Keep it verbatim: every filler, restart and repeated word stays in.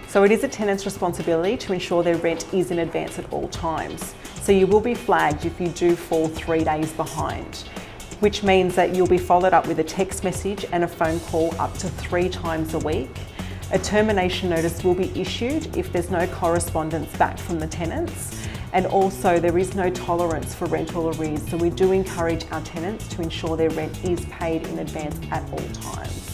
So it is a tenant's responsibility to ensure their rent is in advance at all times. So you will be flagged if you do fall three days behind, which means that you'll be followed up with a text message and a phone call up to three times a week. A termination notice will be issued if there's no correspondence back from the tenants. And also there is no tolerance for rental arrears, so we do encourage our tenants to ensure their rent is paid in advance at all times.